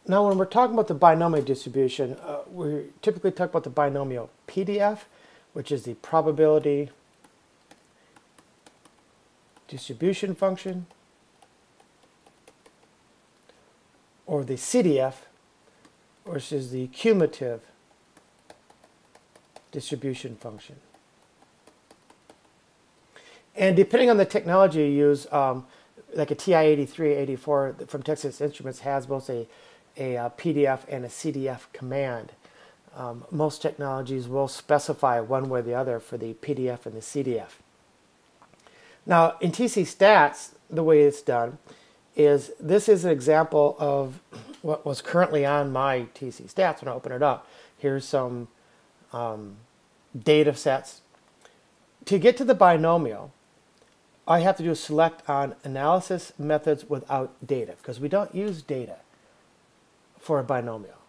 Now, when we're talking about the binomial distribution, we typically talk about the binomial PDF, which is the probability distribution function, or the CDF, which is the cumulative distribution function. And depending on the technology you use, like a TI-83, 84 from Texas Instruments has both a PDF and a CDF command. Most technologies will specify one way or the other for the PDF and the CDF. Now, in TC Stats, the way it's done is this is an example of what was currently on my TC Stats when I open it up. Here's some data sets. To get to the binomial, all I have to do is select on analysis methods without data, because we don't use data for a binomial.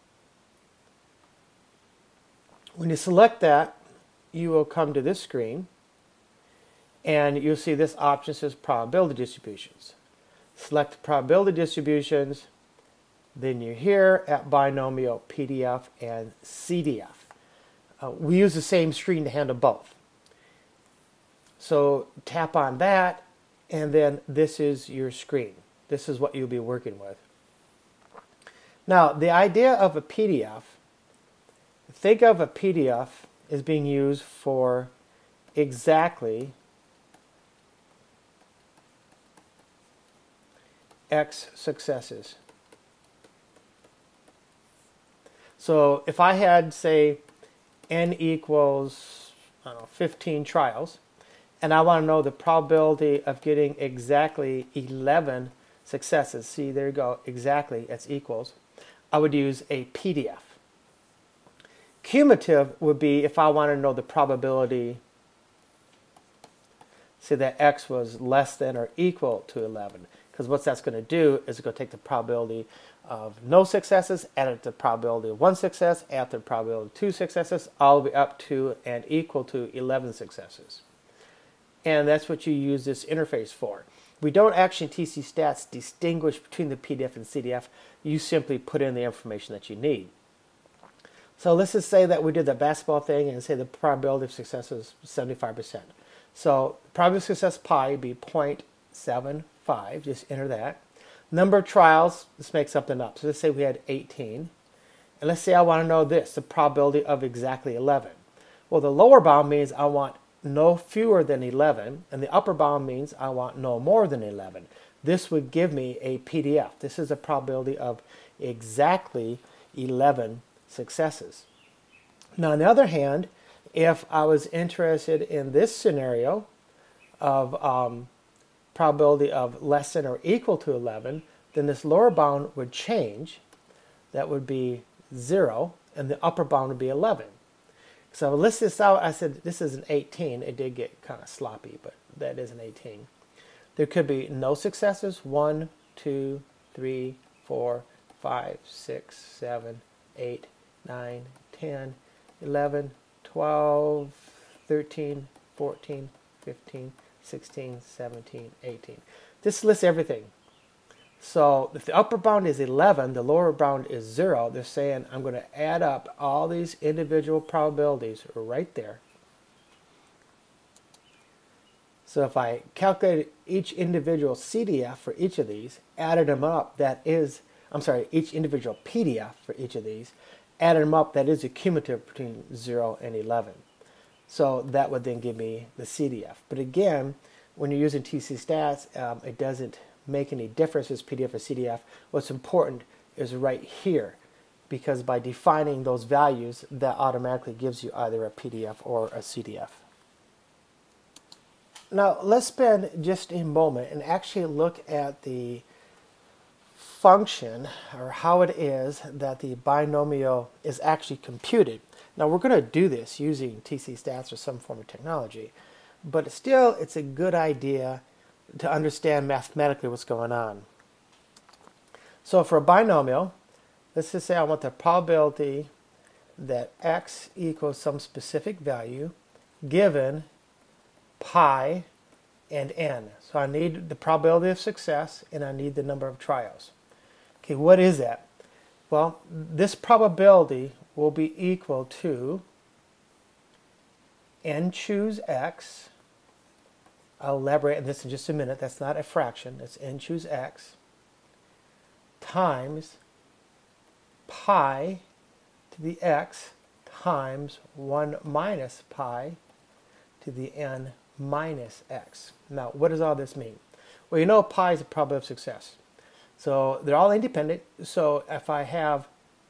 When you select that, you will come to this screen, and you'll see this option says probability distributions. Select probability distributions, then you're here at binomial PDF and CDF. We use the same screen to handle both. So tap on that, and then this is your screen. This is what you'll be working with. Now, the idea of a PDF, think of a PDF as being used for exactly X successes. So if I had, say, N equals, I don't know, 15 trials, and I want to know the probability of getting exactly 11 successes. See, there you go, exactly, it's equals. I would use a PDF. Cumulative would be if I want to know the probability, say that X was less than or equal to 11. Because what that's going to do is it's going to take the probability of no successes, add it to the probability of one success, add to the probability of two successes, all the way up to and equal to 11 successes. And that's what you use this interface for. We don't actually in TC Stats distinguish between the PDF and CDF. You simply put in the information that you need. So let's just say that we did the basketball thing and say the probability of success is 75%. So probability of success pi would be 0.75. Just enter that. Number of trials, let's make something up. So let's say we had 18. And let's say I want to know this, the probability of exactly 11. Well, the lower bound means I want no fewer than 11, and the upper bound means I want no more than 11. This would give me a PDF. This is a probability of exactly 11 successes. Now, on the other hand, if I was interested in this scenario of probability of less than or equal to 11, then this lower bound would change. That would be 0, and the upper bound would be 11. So I list this out. I said this is an 18. It did get kind of sloppy, but that is an 18. There could be no successes. 1, 2, 3, 4, 5, 6, 7, 8, 9, 10, 11, 12, 13, 14, 15, 16, 17, 18. This lists everything. So if the upper bound is 11, the lower bound is 0, they're saying I'm going to add up all these individual probabilities right there. So if I calculate each individual CDF for each of these, added them up, that is, each individual PDF for each of these, added them up, that is a cumulative between 0 and 11. So that would then give me the CDF. But again, when you're using TC Stats, it doesn't make any difference as PDF or CDF. What's important is right here, because by defining those values, that automatically gives you either a PDF or a CDF. Now let's spend just a moment and actually look at the function, or how it is that the binomial is actually computed. Now we're going to do this using TC Stats or some form of technology, but still it's a good idea to understand mathematically what's going on. So for a binomial, let's just say I want the probability that x equals some specific value given pi and n. So I need the probability of success and I need the number of trials. Okay, what is that? Well, this probability will be equal to n choose x. I'll elaborate on this in just a minute. That's not a fraction. It's n choose x times pi to the x times 1 minus pi to the n minus x. Now, what does all this mean? Well, you know pi is a probability of success. So they're all independent. So if I have,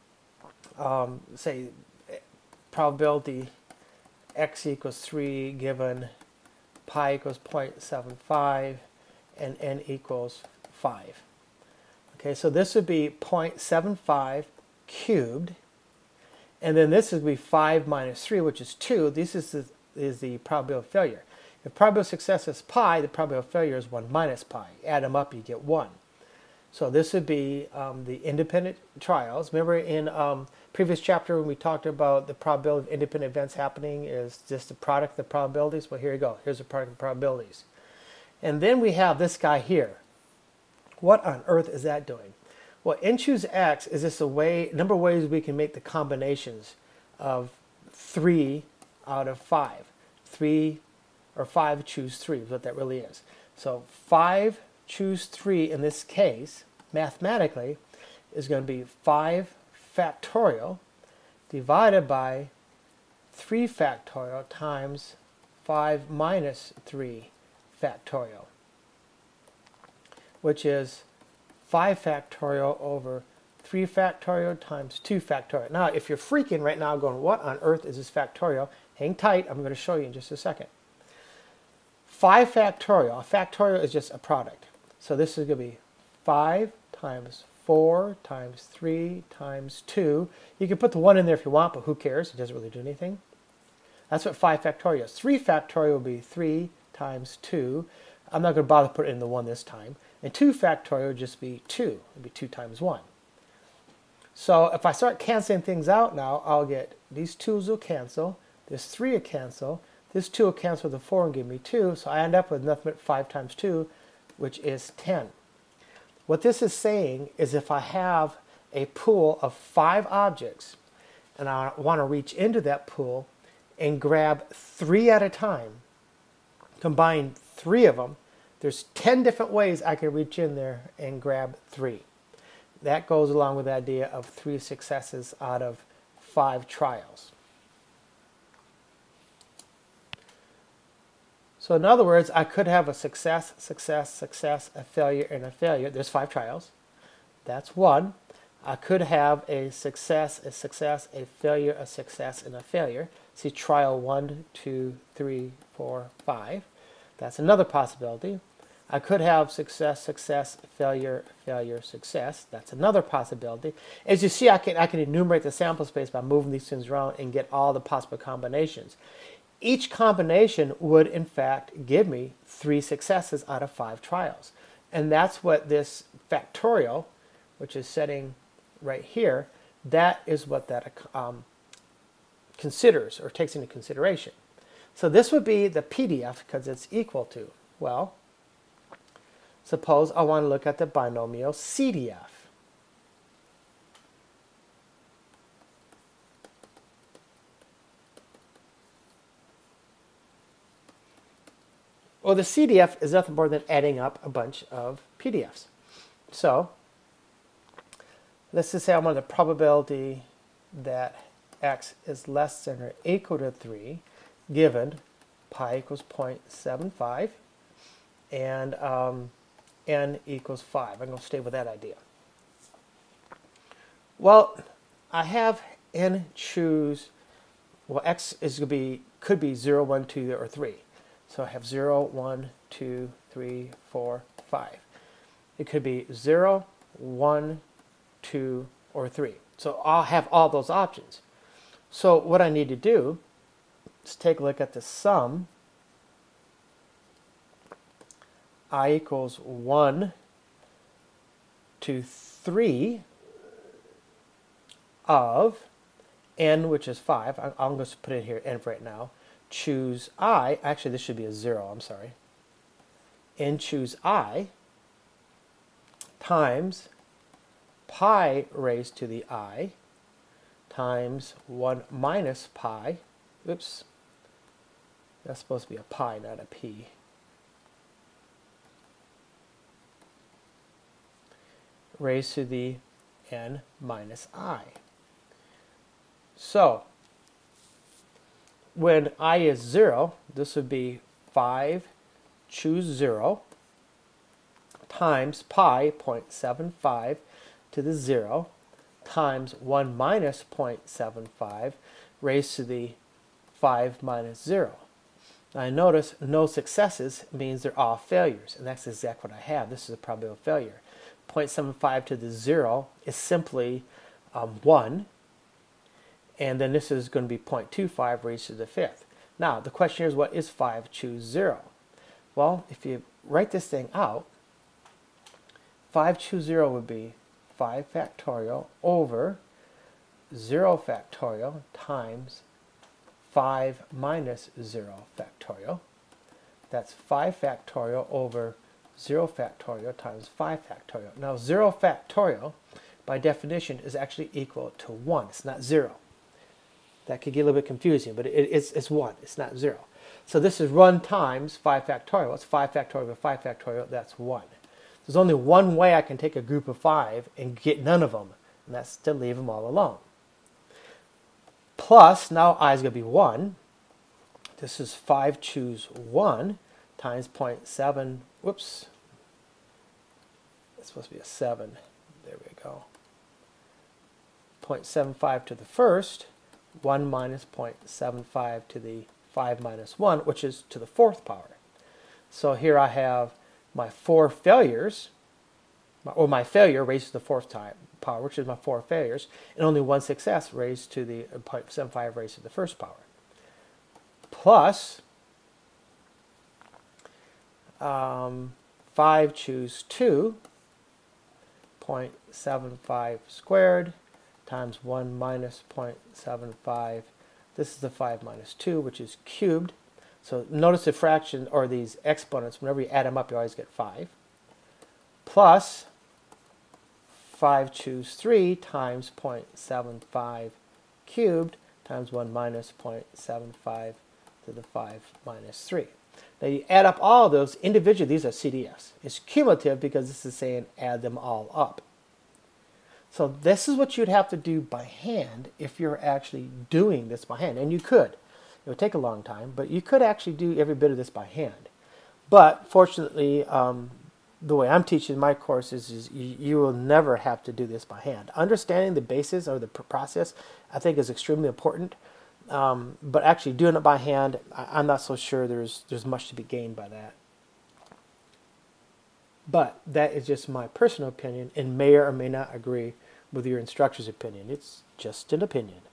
say, probability x equals 3 given pi equals 0.75 and n equals 5. Okay, so this would be 0.75 cubed, and then this would be 5 minus 3, which is 2. This is the probability of failure. If probability of success is pi, the probability of failure is 1 minus pi. Add them up, you get 1. So this would be the independent trials. Remember in previous chapter when we talked about the probability of independent events happening is just the product of the probabilities? Well, here you go. Here's the product of the probabilities. And then we have this guy here. What on earth is that doing? Well, n choose x is just a number of ways we can make the combinations of 3 out of 5. 3 or 5 choose 3 is what that really is. So 5 choose 3 in this case, mathematically, is going to be 5 factorial divided by 3 factorial times 5 minus 3 factorial, which is 5 factorial over 3 factorial times 2 factorial. Now, if you're freaking right now going, what on earth is this factorial? Hang tight, I'm going to show you in just a second. 5 factorial, a factorial is just a product. So this is going to be 5 times 4 times 3 times 2. You can put the 1 in there if you want, but who cares? It doesn't really do anything. That's what 5 factorial is. 3 factorial will be 3 times 2. I'm not going to bother putting in the 1 this time. And 2 factorial would just be 2. It would be 2 times 1. So if I start canceling things out now, I'll get these 2's will cancel, this 3 will cancel, this 2 will cancel with the 4 and give me 2. So I end up with nothing but 5 times 2, which is 10. What this is saying is if I have a pool of 5 objects and I want to reach into that pool and grab 3 at a time, combine 3 of them, there's 10 different ways I can reach in there and grab 3. That goes along with the idea of 3 successes out of 5 trials. So in other words, I could have a success, success, success, a failure, and a failure. There's 5 trials. That's 1. I could have a success, a failure, a success, and a failure. See trial 1, 2, 3, 4, 5. That's another possibility. I could have success, success, failure, failure, success. That's another possibility. As you see, I can enumerate the sample space by moving these things around and get all the possible combinations. Each combination would, in fact, give me 3 successes out of 5 trials. And that's what this factorial, which is setting right here, that is what that considers or takes into consideration. So this would be the PDF because it's equal to, well, suppose I want to look at the binomial CDF. Well, the CDF is nothing more than adding up a bunch of PDFs. So let's just say I want the probability that x is less than or equal to 3 given pi equals 0.75 and n equals 5. I'm going to stay with that idea. Well, I have n choose, well, x is going to be, could be 0, 1, 2, or 3. So I have 0, 1, 2, 3, 4, 5. It could be 0, 1, 2, or 3. So I'll have all those options. So what I need to do is take a look at the sum. I equals 1 to 3 of n, which is 5. I'm going to put it here, n right now. Choose I, actually this should be a 0, I'm sorry. N choose I times pi raised to the I times 1 minus pi, oops, that's supposed to be a pi, not a p, raised to the n minus I. So when I is 0, this would be 5 choose 0 times pi 0.75 to the 0 times 1 minus 0.75 raised to the 5 minus 0. Now I notice no successes means they're all failures, and that's exactly what I have. This is a probability of failure. 0.75 to the 0 is simply 1, and then this is going to be 0.25 raised to the 5th. Now the question is, what is 5 choose 0? Well, if you write this thing out, 5 choose 0 would be 5 factorial over 0 factorial times 5 minus 0 factorial. That's 5 factorial over 0 factorial times 5 factorial. Now 0 factorial, by definition, is actually equal to 1. It's not 0. That could get a little bit confusing, but it's 1. It's not 0. So this is 1 times 5 factorial. It's 5 factorial over 5 factorial. That's 1. There's only one way I can take a group of 5 and get none of them, and that's to leave them all alone. Plus, now I is going to be 1. This is 5 choose 1 times 0.7, whoops, it's supposed to be a 7. There we go. 0.75 to the first, 1 minus 0.75 to the 5 minus 1, which is to the 4th power. So here I have my 4 failures, or my failure raised to the 4th power, which is my 4 failures, and only 1 success raised to the 0.75 raised to the 1st power. Plus 5 choose 2, 0.75 squared times 1 minus 0.75. This is the 5 minus 2, which is cubed. So notice the fraction, or these exponents, whenever you add them up, you always get 5. Plus 5 choose 3 times 0.75 cubed times 1 minus 0.75 to the 5 minus 3. Now you add up all of those individually. These are CDFs. It's cumulative because this is saying add them all up. So this is what you'd have to do by hand if you're actually doing this by hand. And you could. It would take a long time, but you could actually do every bit of this by hand. But fortunately, the way I'm teaching my courses is you will never have to do this by hand. Understanding the basis or the process, I think, is extremely important. But actually doing it by hand, I'm not so sure there's much to be gained by that. But that is just my personal opinion, and may or may not agree with your instructor's opinion. It's just an opinion.